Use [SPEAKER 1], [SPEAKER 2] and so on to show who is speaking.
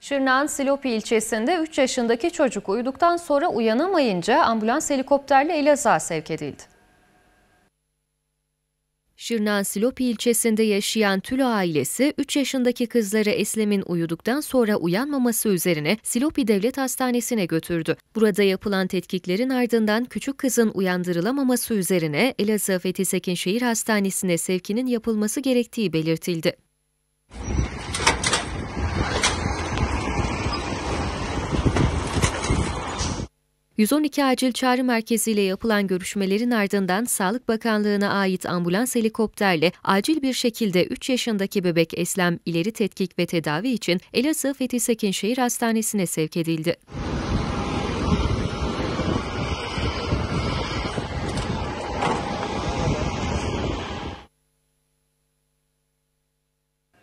[SPEAKER 1] Şırnak'ın Silopi ilçesinde 3 yaşındaki çocuk uyuduktan sonra uyanamayınca ambulans helikopterle Elazığ'a sevk edildi.
[SPEAKER 2] Şırnak'ın Silopi ilçesinde yaşayan Tülo ailesi 3 yaşındaki kızları Eslem'in uyuduktan sonra uyanmaması üzerine Silopi Devlet Hastanesi'ne götürdü. Burada yapılan tetkiklerin ardından küçük kızın uyandırılamaması üzerine Elazığ Fethi Sekinşehir Hastanesi'ne sevkinin yapılması gerektiği belirtildi. ...112 Acil Çağrı Merkezi ile yapılan görüşmelerin ardından Sağlık Bakanlığı'na ait ambulans helikopterle acil bir şekilde 3 yaşındaki bebek Eslem ileri tetkik ve tedavi için Elazığ Fethi Sekinşehir Hastanesi'ne sevk edildi.